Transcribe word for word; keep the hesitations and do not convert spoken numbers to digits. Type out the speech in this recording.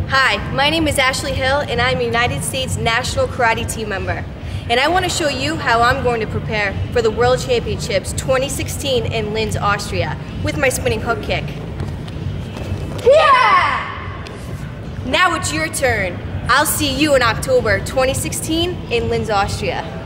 Hi, my name is Ashley Hill and I'm a United States National Karate Team member. And I want to show you how I'm going to prepare for the World Championships twenty sixteen in Linz, Austria with my spinning hook kick. Yeah! Now it's your turn. I'll see you in October twenty sixteen in Linz, Austria.